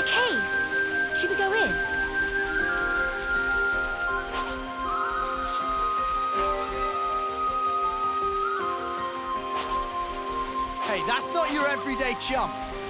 A cave. Should we go in? Hey, that's not your everyday chump.